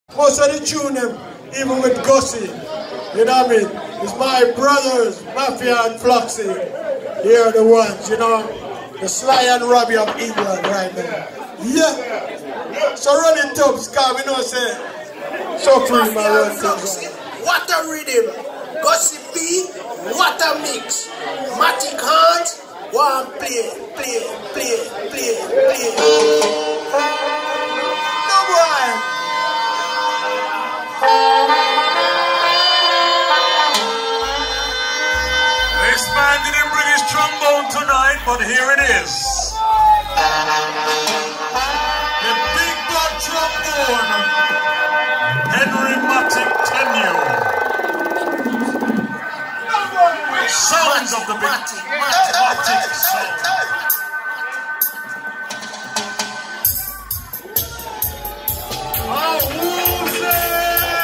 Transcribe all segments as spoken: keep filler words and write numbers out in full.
Most of the tune them, even with Gussie, you know what I mean? It's my brothers, Mafia and Fluxy. They are the ones, you know, the Sly and Robbie of England right now. Yeah. So run it up, Scar, we know say, so free my run things. What a rhythm. Gussie B, what a mix. Matic hands, one play, play, play, play, play. No boy. This man didn't bring his trombone tonight, but here it is. The big bad trombone, Henry Matic Tenyue. Sounds of the big Matic, Matic, Matic sound. Oh, who's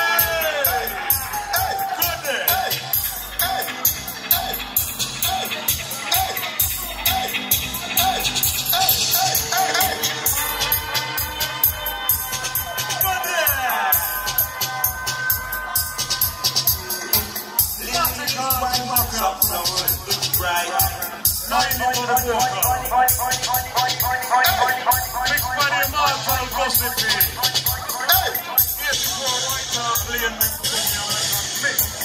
right. Now you need to go to walk out. Big buddy Marshall Gossipy. Yes, you go right now, playing them to me on the mix.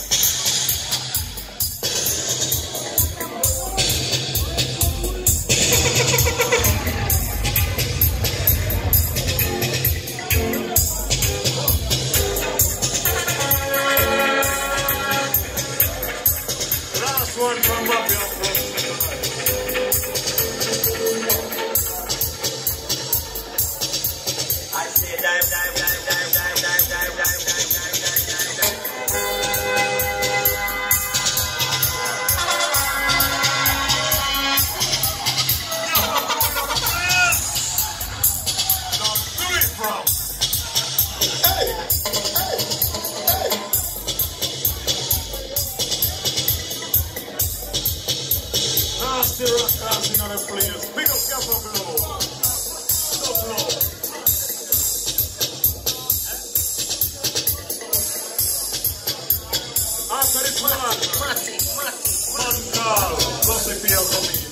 One from Mafia and Fluxy I say dive, dive, dive, dive, dive, dive, dive, dive, dive, dive, dive, dive, Don't do it, bro. Hey! Still rock dancing on the players. Big up Cap up below. So low. After this one, Matic, Matic, Matic. One call. Gossipy coming.